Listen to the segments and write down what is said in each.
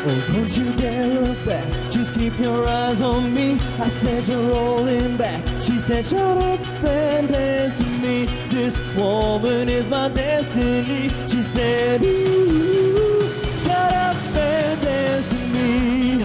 Oh, don't you dare look back, just keep your eyes on me. I said you're rolling back, she said shut up and dance to me. This woman is my destiny. She said ooh, shut up and dance to me.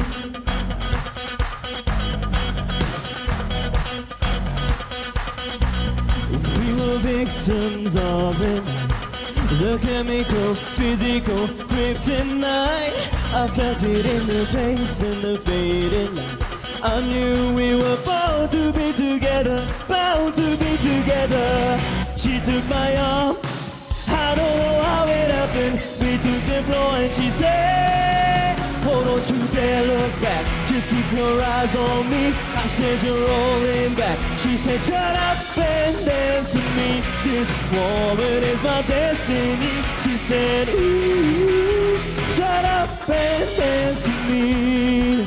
We were victims of it, the chemical, physical kryptonite. I felt it in the face and the fading light. I knew we were bound to be together, bound to be together. She took my arm, I don't know how it happened. We took the floor and she said, oh, don't you dare look back, just keep your eyes on me. I said you're rolling back, she said shut up and dance to me. This woman is my destiny. She said ooh, shut up and dance to me.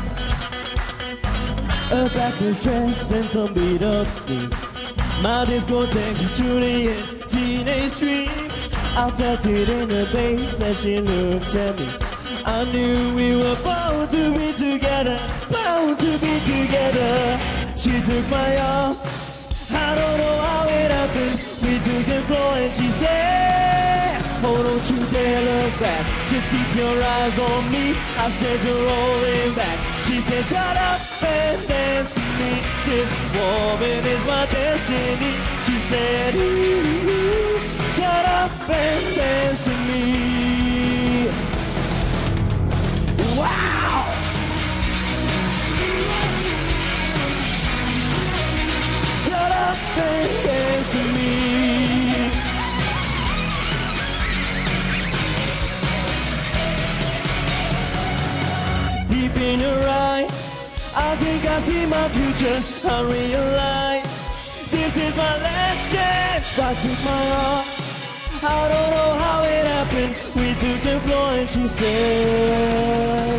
A backless dress and some beat up sleep, my discotheque, Juliet, teenage dream. I felt it in the bass as she looked at me. I knew we were bound to be together, bound to be together. She took my arm, I don't know how it happened. We took the floor and she said, oh, don't you dare look back, just keep your eyes on me. I said you're rolling back, she said shut up and dance to me. This woman is my destiny. She said ooh, shut up and dance to me. Wow! Shut up and dance to me. Deep in your eye, I think I see my future. I realize this is my last chance. I took my arm, I don't know how it happened. We took the floor and she said,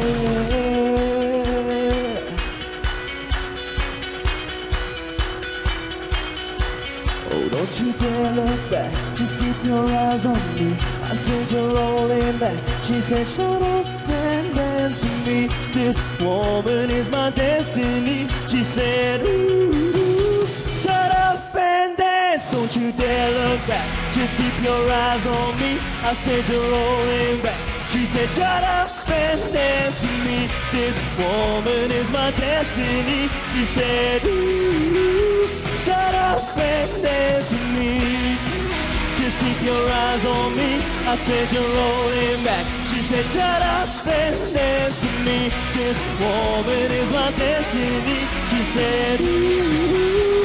oh, don't you dare look back, just keep your eyes on me. I said you're rolling back, she said shut up and dance to me. This woman is my destiny. She said ooh, shut up and dance. Don't you dare look back, just keep your eyes on me. I said you're rolling back, she said shut up and dance to me. This woman is my destiny. She said ooh, shut up and dance to me. Just keep your eyes on me. I said you're rolling back, she said shut up and dance to me. This woman is my destiny. She said ooh.